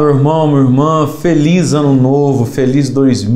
meu irmão, minha irmã, feliz ano novo, feliz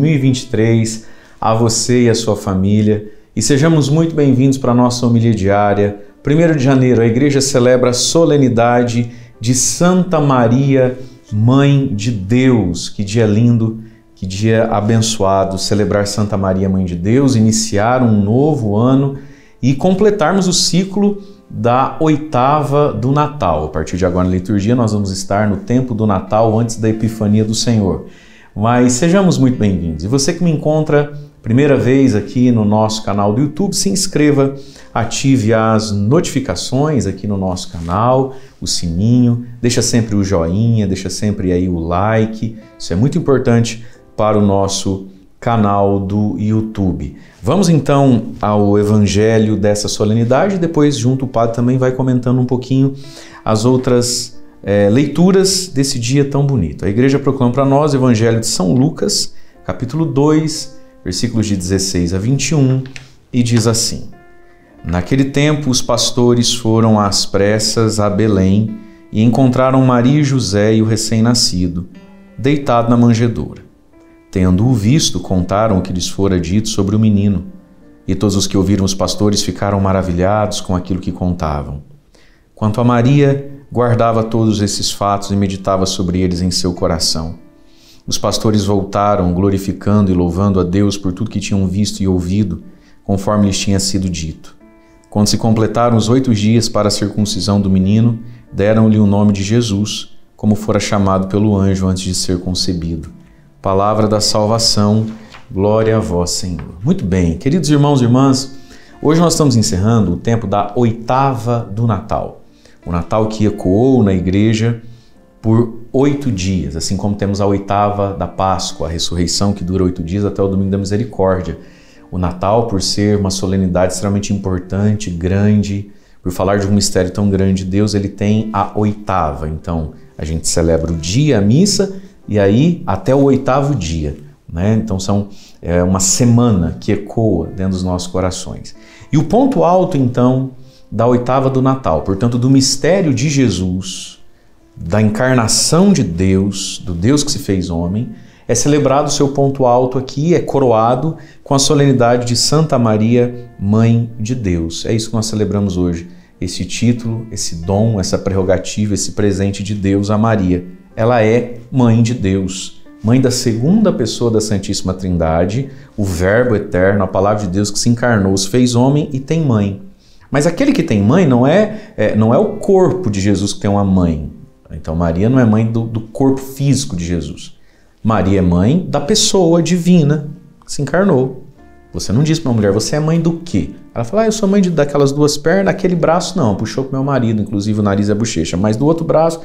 2023 a você e a sua família e sejamos muito bem-vindos para a nossa homilia diária. 1º de janeiro, a igreja celebra a solenidade de Santa Maria, Mãe de Deus. Que dia lindo, que dia abençoado celebrar Santa Maria, Mãe de Deus, iniciar um novo ano e completarmos o ciclo da oitava do Natal. A partir de agora na liturgia nós vamos estar no tempo do Natal antes da Epifania do Senhor. Mas sejamos muito bem-vindos. E você que me encontra primeira vez aqui no nosso canal do YouTube, se inscreva, ative as notificações aqui no nosso canal, o sininho, deixa sempre o joinha, deixa sempre aí o like. Isso é muito importante para o nosso canal do YouTube. Vamos então ao evangelho dessa solenidade e depois junto o padre também vai comentando um pouquinho as outras leituras desse dia tão bonito. A igreja proclama para nós o evangelho de São Lucas, capítulo 2, versículos de 16 a 21, e diz assim: Naquele tempo os pastores foram às pressas a Belém e encontraram Maria e José e o recém-nascido, deitado na manjedoura. Tendo-o visto, contaram o que lhes fora dito sobre o menino. E todos os que ouviram os pastores ficaram maravilhados com aquilo que contavam. Quanto a Maria, guardava todos esses fatos e meditava sobre eles em seu coração. Os pastores voltaram, glorificando e louvando a Deus por tudo que tinham visto e ouvido, conforme lhes tinha sido dito. Quando se completaram os 8 dias para a circuncisão do menino, deram-lhe o nome de Jesus, como fora chamado pelo anjo antes de ser concebido. Palavra da salvação, glória a vós, Senhor. Muito bem, queridos irmãos e irmãs, hoje nós estamos encerrando o tempo da oitava do Natal. O Natal que ecoou na igreja por 8 dias, assim como temos a oitava da Páscoa, a ressurreição que dura 8 dias até o Domingo da Misericórdia. O Natal, por ser uma solenidade extremamente importante, grande, por falar de um mistério tão grande de Deus, ele tem a oitava. Então, a gente celebra o dia, a missa, e aí até o 8º dia, né? Então é uma semana que ecoa dentro dos nossos corações. E o ponto alto, então, da oitava do Natal, portanto, do mistério de Jesus, da encarnação de Deus, do Deus que se fez homem, é celebrado o seu ponto alto aqui, é coroado com a solenidade de Santa Maria, Mãe de Deus. É isso que nós celebramos hoje, esse título, esse dom, essa prerrogativa, esse presente de Deus a Maria. Ela é Mãe de Deus, Mãe da segunda pessoa da Santíssima Trindade, o Verbo eterno, a Palavra de Deus que se encarnou, se fez homem e tem mãe. Mas aquele que tem mãe não é o corpo de Jesus que tem uma mãe. Então Maria não é mãe do corpo físico de Jesus. Maria é mãe da pessoa divina que se encarnou. Você não diz para uma mulher, você é mãe do quê? Ela fala, eu sou mãe daquelas 2 pernas, aquele braço não, puxou pro meu marido, inclusive o nariz e a bochecha, mas do outro braço...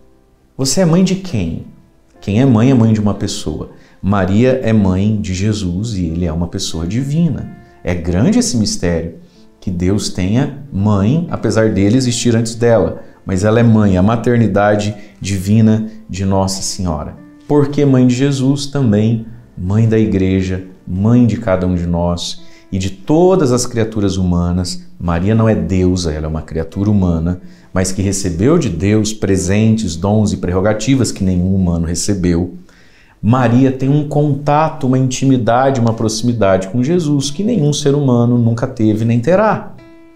Você é mãe de quem? Quem é mãe de uma pessoa. Maria é mãe de Jesus e ele é uma pessoa divina. É grande esse mistério, que Deus tenha mãe, apesar dele existir antes dela. Mas ela é mãe, a maternidade divina de Nossa Senhora. Porque mãe de Jesus, também mãe da igreja, mãe de cada um de nós e de todas as criaturas humanas. Maria não é deusa, ela é uma criatura humana, mas que recebeu de Deus presentes, dons e prerrogativas que nenhum humano recebeu. Maria tem um contato, uma intimidade, uma proximidade com Jesus que nenhum ser humano nunca teve nem terá.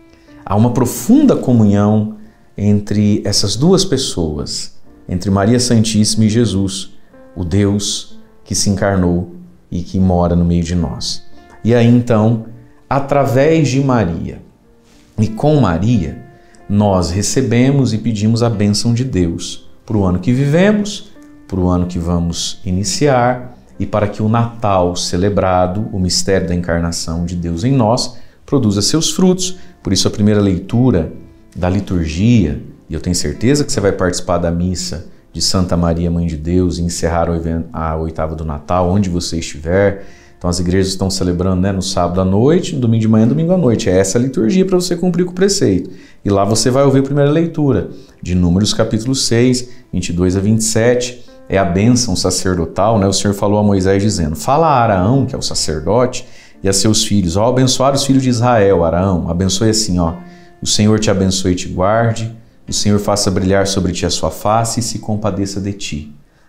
Há uma profunda comunhão entre essas 2 pessoas, entre Maria Santíssima e Jesus, o Deus que se encarnou e que mora no meio de nós. E aí então, através de Maria e com Maria, nós recebemos e pedimos a bênção de Deus para o ano que vivemos, para o ano que vamos iniciar e para que o Natal celebrado, o mistério da encarnação de Deus em nós, produza seus frutos. Por isso a primeira leitura da liturgia, e eu tenho certeza que você vai participar da missa de Santa Maria, Mãe de Deus, e encerrar a oitava do Natal, onde você estiver. Então as igrejas estão celebrando, né, no sábado à noite, no domingo de manhã, domingo à noite. É essa a liturgia para você cumprir com o preceito. E lá você vai ouvir a primeira leitura de Números capítulo 6, 22 a 27. É a bênção sacerdotal, né? O Senhor falou a Moisés dizendo, fala a Araão, que é o sacerdote, e a seus filhos, ó, abençoar os filhos de Israel, Araão, abençoe assim, ó, o Senhor te abençoe e te guarde, o Senhor faça brilhar sobre ti a sua face e se compadeça de ti.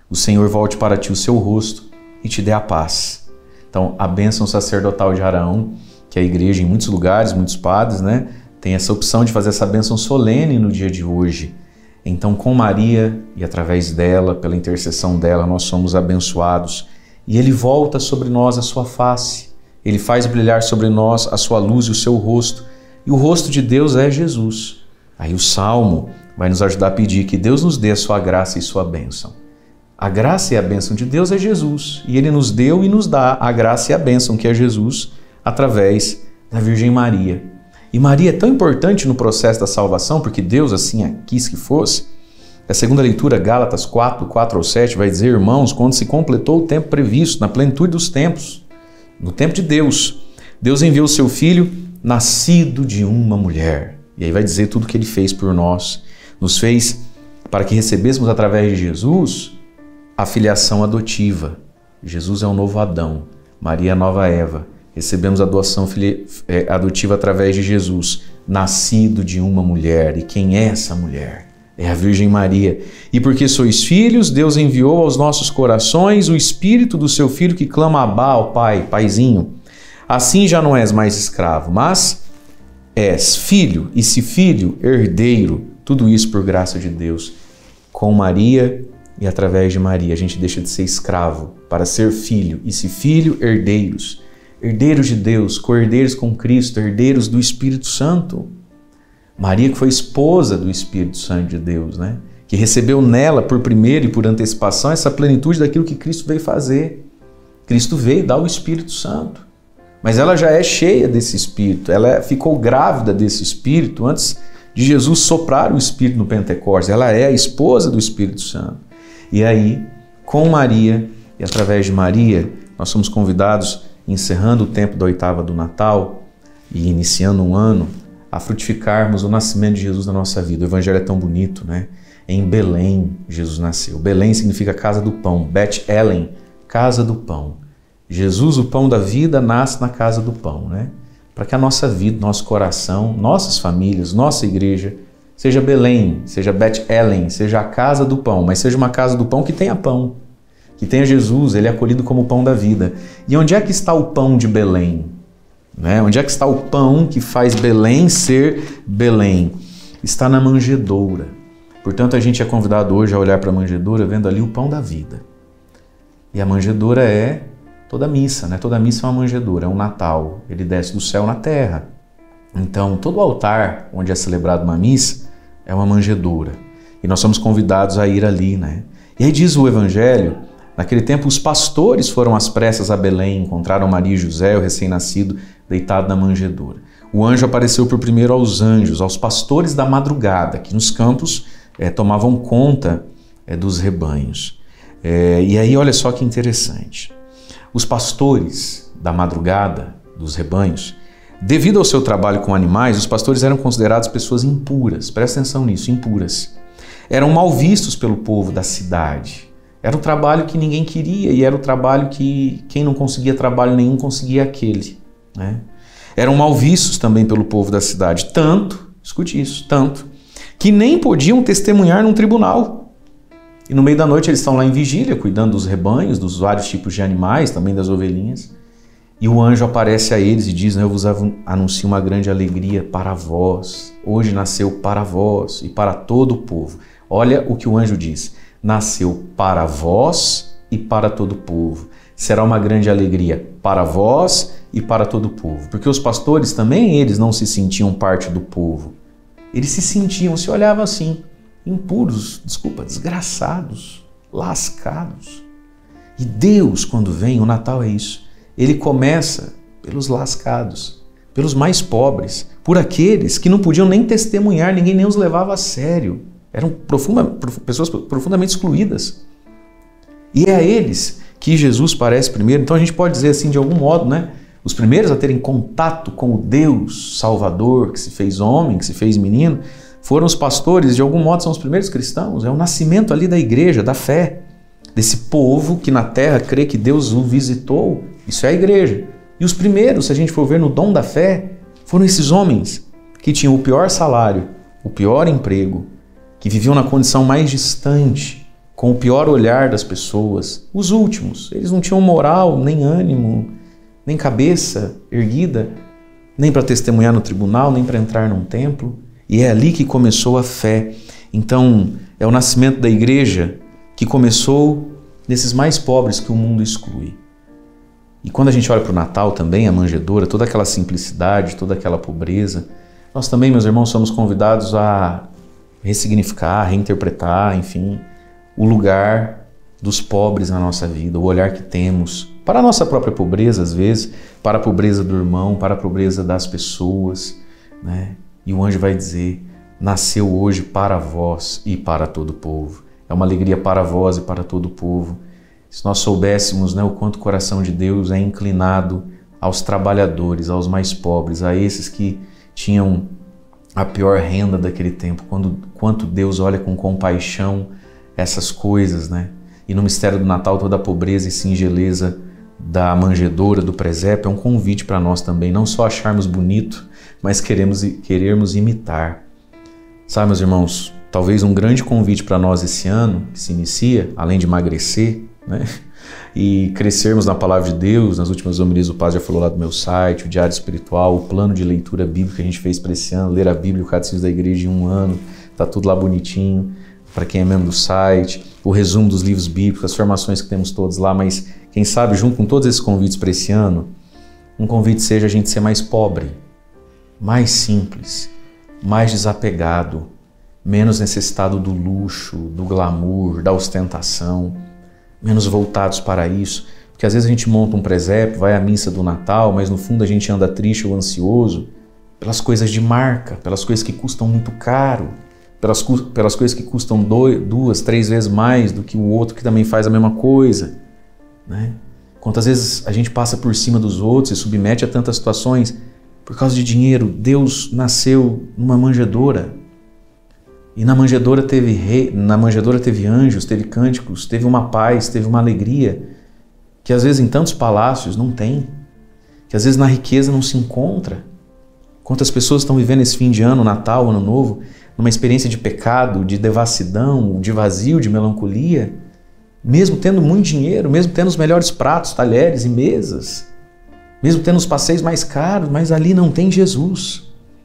O Senhor volte para ti o seu rosto e te dê a paz. Então, a bênção sacerdotal de Arão, que a igreja em muitos lugares, muitos padres, né, tem essa opção de fazer essa bênção solene no dia de hoje. Então, com Maria e através dela, pela intercessão dela, nós somos abençoados. E Ele volta sobre nós a sua face. Ele faz brilhar sobre nós a sua luz e o seu rosto. E o rosto de Deus é Jesus. Aí o Salmo vai nos ajudar a pedir que Deus nos dê a sua graça e sua bênção. A graça e a bênção de Deus é Jesus. E Ele nos deu e nos dá a graça e a bênção que é Jesus através da Virgem Maria. E Maria é tão importante no processo da salvação, porque Deus assim quis que fosse. A segunda leitura, Gálatas 4:4-7, vai dizer, irmãos, quando se completou o tempo previsto, na plenitude dos tempos, no tempo de Deus, Deus enviou o seu Filho, nascido de uma mulher. E aí vai dizer tudo o que Ele fez por nós. Nos fez para que recebêssemos através de Jesus a filiação adotiva. Jesus é o novo Adão, Maria é a nova Eva. Recebemos a doação adotiva através de Jesus, nascido de uma mulher. E quem é essa mulher? É a Virgem Maria. E porque sois filhos, Deus enviou aos nossos corações o Espírito do seu Filho que clama Abá ao Pai, Paizinho. Assim já não és mais escravo, mas és filho, e se filho, herdeiro. Tudo isso por graça de Deus. Com Maria e através de Maria, a gente deixa de ser escravo para ser filho, e se filho, herdeiros. Herdeiros de Deus, co-herdeiros com Cristo, herdeiros do Espírito Santo. Maria que foi esposa do Espírito Santo de Deus, né? Que recebeu nela por primeiro e por antecipação essa plenitude daquilo que Cristo veio fazer. Cristo veio dar o Espírito Santo. Mas ela já é cheia desse Espírito, ela ficou grávida desse Espírito antes de Jesus soprar o Espírito no Pentecostes. Ela é a esposa do Espírito Santo. E aí, com Maria e através de Maria, nós somos convidados, encerrando o tempo da oitava do Natal e iniciando um ano, a frutificarmos o nascimento de Jesus na nossa vida. O Evangelho é tão bonito, né? Em Belém, Jesus nasceu. Belém significa casa do pão. Bet-Elen, casa do pão. Jesus, o pão da vida, nasce na casa do pão, né? Para que a nossa vida, nosso coração, nossas famílias, nossa igreja, seja Belém, seja Bet-Elen, seja a casa do pão, mas seja uma casa do pão que tenha pão, que tenha Jesus, Ele é acolhido como o pão da vida. E onde é que está o pão de Belém? Né? Onde é que está o pão que faz Belém ser Belém? Está na manjedoura. Portanto, a gente é convidado hoje a olhar para a manjedoura vendo ali o pão da vida. E a manjedoura é toda missa, né? Toda missa é uma manjedoura, é um Natal. Ele desce do céu na terra. Então, todo altar onde é celebrada uma missa é uma manjedoura. E nós somos convidados a ir ali, né? E aí diz o Evangelho, naquele tempo os pastores foram às pressas a Belém, encontraram Maria e José, o recém-nascido, deitado na manjedoura. O anjo apareceu por primeiro aos anjos, aos pastores da madrugada, que nos campos tomavam conta dos rebanhos. E aí olha só que interessante. Os pastores da madrugada, dos rebanhos, devido ao seu trabalho com animais, os pastores eram considerados pessoas impuras. Presta atenção nisso, impuras. Eram mal vistos pelo povo da cidade. Era um trabalho que ninguém queria e era o trabalho que quem não conseguia trabalho nenhum conseguia aquele, né? Eram mal vistos também pelo povo da cidade, tanto, escute isso, tanto, que nem podiam testemunhar num tribunal. E no meio da noite eles estão lá em vigília, cuidando dos rebanhos, dos vários tipos de animais, também das ovelhinhas. E o anjo aparece a eles e diz, eu vos anuncio uma grande alegria para vós. Hoje nasceu para vós e para todo o povo. Olha o que o anjo diz. Nasceu para vós e para todo o povo. Será uma grande alegria para vós e para todo o povo. Porque os pastores também, eles não se sentiam parte do povo. Eles se sentiam, se olhavam assim, impuros, desgraçados, lascados. E Deus, quando vem, o Natal é isso. Ele começa pelos lascados, pelos mais pobres, por aqueles que não podiam nem testemunhar, ninguém nem os levava a sério. Eram pessoas profundamente excluídas. E é a eles que Jesus parece primeiro. Então a gente pode dizer assim, de algum modo, né? Os primeiros a terem contato com o Deus Salvador, que se fez homem, que se fez menino, foram os pastores, de algum modo são os primeiros cristãos. É o nascimento ali da igreja, da fé, desse povo que na terra crê que Deus o visitou. Isso é a igreja. E os primeiros, se a gente for ver no dom da fé, foram esses homens que tinham o pior salário, o pior emprego, que viviam na condição mais distante, com o pior olhar das pessoas, os últimos. Eles não tinham moral, nem ânimo, nem cabeça erguida, nem para testemunhar no tribunal, nem para entrar num templo. E é ali que começou a fé. Então, é o nascimento da igreja que começou nesses mais pobres que o mundo exclui. E quando a gente olha para o Natal também, a manjedoura, toda aquela simplicidade, toda aquela pobreza, nós também, meus irmãos, somos convidados a ressignificar, reinterpretar, enfim, o lugar dos pobres na nossa vida, o olhar que temos para a nossa própria pobreza, às vezes, para a pobreza do irmão, para a pobreza das pessoas, né? E o anjo vai dizer: nasceu hoje para vós e para todo o povo. É uma alegria para vós e para todo o povo. Se nós soubéssemos, né, o quanto o coração de Deus é inclinado aos trabalhadores, aos mais pobres, a esses que tinham a pior renda daquele tempo, quanto Deus olha com compaixão essas coisas, né? E no mistério do Natal, toda a pobreza e singeleza da manjedoura, do presépio, é um convite para nós também, não só acharmos bonito, mas querermos imitar. Sabe, meus irmãos, talvez um grande convite para nós esse ano, que se inicia, além de emagrecer, né, e crescermos na Palavra de Deus. Nas últimas homilias o Padre já falou lá do meu site, o Diário Espiritual, o plano de leitura bíblica que a gente fez para esse ano, ler a Bíblia e o Catecismo da Igreja em um ano, tá tudo lá bonitinho, para quem é membro do site, o resumo dos livros bíblicos, as formações que temos todos lá, mas quem sabe, junto com todos esses convites para esse ano, um convite seja a gente ser mais pobre, mais simples, mais desapegado, menos necessitado do luxo, do glamour, da ostentação, menos voltados para isso, porque às vezes a gente monta um presépio, vai à missa do Natal, mas no fundo a gente anda triste ou ansioso pelas coisas de marca, pelas coisas que custam muito caro, pelas coisas que custam 2, 3 vezes mais do que o outro que também faz a mesma coisa, né? Quantas vezes a gente passa por cima dos outros e submete a tantas situações por causa de dinheiro. Deus nasceu numa manjedoura, e na manjedoura teve anjos, teve cânticos, teve uma paz, teve uma alegria que às vezes em tantos palácios não tem, que às vezes na riqueza não se encontra. Quantas pessoas estão vivendo esse fim de ano, Natal, Ano Novo, numa experiência de pecado, de devassidão, de vazio, de melancolia, mesmo tendo muito dinheiro, mesmo tendo os melhores pratos, talheres e mesas, mesmo tendo os passeios mais caros, mas ali não tem Jesus.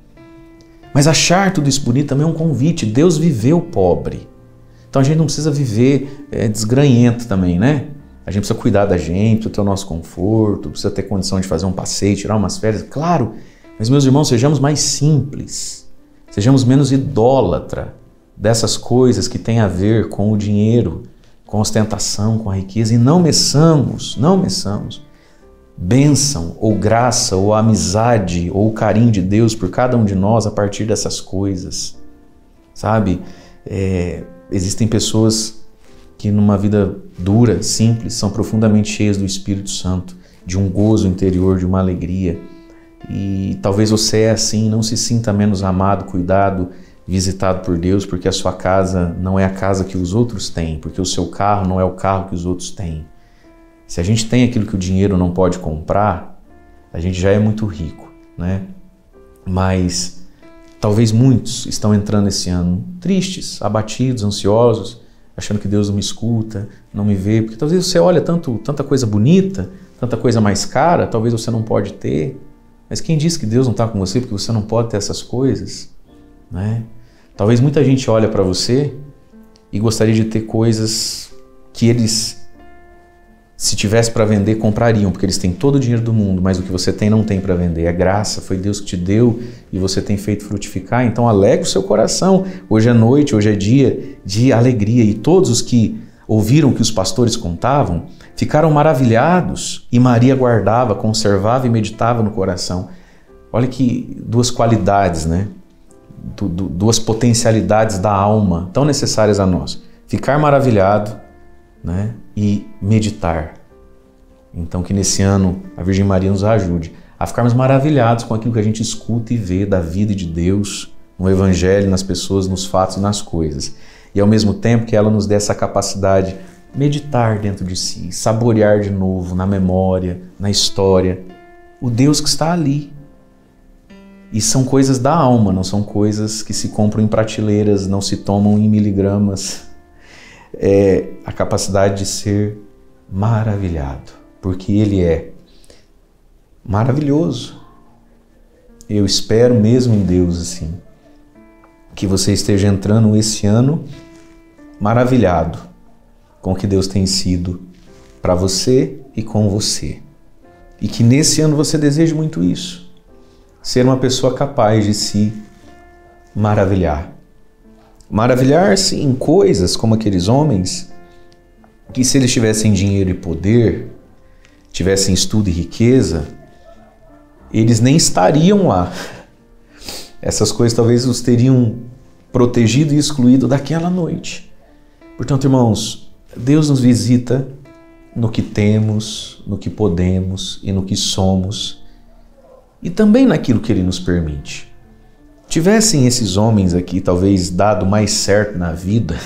Mas achar tudo isso bonito também é um convite. Deus viveu pobre. Então a gente não precisa viver desgranhento também, né? A gente precisa cuidar da gente, precisa ter o nosso conforto, precisa ter condição de fazer um passeio, tirar umas férias, claro. Mas, meus irmãos, sejamos mais simples, sejamos menos idólatra dessas coisas que têm a ver com o dinheiro, com a ostentação, com a riqueza, e não meçamos bênção ou graça ou amizade ou carinho de Deus por cada um de nós a partir dessas coisas, sabe? Existem pessoas que numa vida dura, simples, são profundamente cheias do Espírito Santo, de um gozo interior, de uma alegria, e talvez você é assim, não se sinta menos amado, cuidado, visitado por Deus, porque a sua casa não é a casa que os outros têm, porque o seu carro não é o carro que os outros têm. Se a gente tem aquilo que o dinheiro não pode comprar, a gente já é muito rico, né? Mas talvez muitos estão entrando esse ano tristes, abatidos, ansiosos, achando que Deus não me escuta, não me vê, porque talvez você olha tanta coisa bonita, tanta coisa mais cara, talvez você não pode ter. Mas quem disse que Deus não está com você porque você não pode ter essas coisas, né? Talvez muita gente olhe para você e gostaria de ter coisas que eles, se tivesse para vender, comprariam, porque eles têm todo o dinheiro do mundo, mas o que você tem não tem para vender. É graça, foi Deus que te deu e você tem feito frutificar. Então alegre o seu coração. Hoje é noite, hoje é dia de alegria. E todos os que ouviram o que os pastores contavam ficaram maravilhados, e Maria guardava, conservava e meditava no coração. Olha que duas qualidades, né? Duas potencialidades da alma tão necessárias a nós. Ficar maravilhado, né? E meditar. Então que nesse ano a Virgem Maria nos ajude a ficarmos maravilhados com aquilo que a gente escuta e vê da vida de Deus, no Evangelho, nas pessoas, nos fatos e nas coisas. E ao mesmo tempo que ela nos dê essa capacidade de meditar dentro de si, saborear de novo na memória, na história, o Deus que está ali. E são coisas da alma, não são coisas que se compram em prateleiras, não se tomam em miligramas. é a capacidade de ser maravilhado, porque Ele é maravilhoso. Eu espero mesmo em Deus assim, que você esteja entrando esse ano maravilhado com o que Deus tem sido para você e com você. E que nesse ano você deseje muito isso, ser uma pessoa capaz de se maravilhar. Maravilhar-se em coisas como aqueles homens que, se eles tivessem dinheiro e poder, tivessem estudo e riqueza, eles nem estariam lá. Essas coisas talvez os teriam protegido e excluído daquela noite. Portanto, irmãos, Deus nos visita no que temos, no que podemos e no que somos, e também naquilo que Ele nos permite. Tivessem esses homens aqui talvez dado mais certo na vida,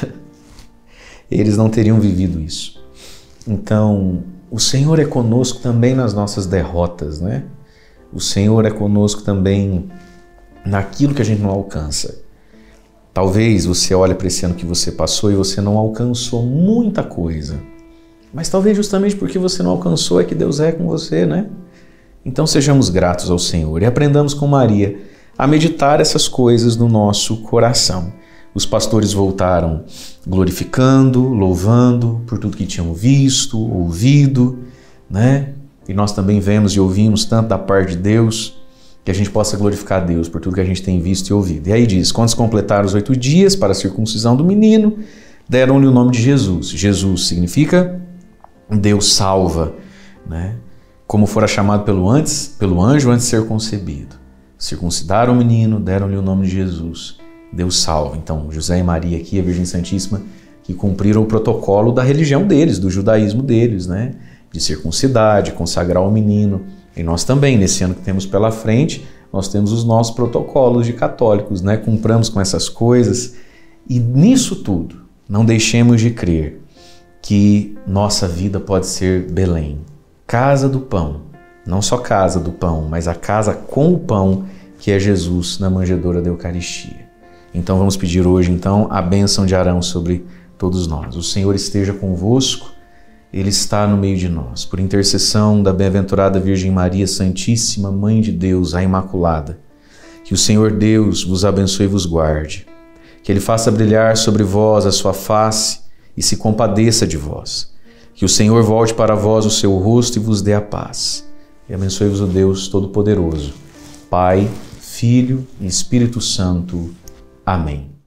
eles não teriam vivido isso. Então, o Senhor é conosco também nas nossas derrotas, né? O Senhor é conosco também naquilo que a gente não alcança. Talvez você olhe para esse ano que você passou e você não alcançou muita coisa. Mas talvez justamente porque você não alcançou é que Deus é com você, né? Então sejamos gratos ao Senhor e aprendamos com Maria a meditar essas coisas no nosso coração. Os pastores voltaram glorificando, louvando por tudo que tinham visto, ouvido, né? E nós também vemos e ouvimos tanto da parte de Deus, que a gente possa glorificar a Deus por tudo que a gente tem visto e ouvido. E aí diz, quando se completaram os 8 dias para a circuncisão do menino, deram-lhe o nome de Jesus. Jesus significa Deus salva, né? Como fora chamado pelo anjo antes de ser concebido. Circuncidaram o menino, deram-lhe o nome de Jesus. Deus salva. Então, José e Maria aqui, a Virgem Santíssima, que cumpriram o protocolo da religião deles, do judaísmo deles, né? De circuncidar, de consagrar o menino. E nós também, nesse ano que temos pela frente, nós temos os nossos protocolos de católicos, né? Cumpramos com essas coisas. E nisso tudo, não deixemos de crer que nossa vida pode ser Belém, casa do pão. Não só casa do pão, mas a casa com o pão, que é Jesus na manjedoura da Eucaristia. Então vamos pedir hoje então a bênção de Arão sobre todos nós. O Senhor esteja convosco, Ele está no meio de nós. Por intercessão da bem-aventurada Virgem Maria Santíssima, Mãe de Deus, a Imaculada, que o Senhor Deus vos abençoe e vos guarde, que Ele faça brilhar sobre vós a sua face e se compadeça de vós, que o Senhor volte para vós o seu rosto e vos dê a paz. E abençoe-vos o Deus Todo-Poderoso, Pai, Filho e Espírito Santo. Amém.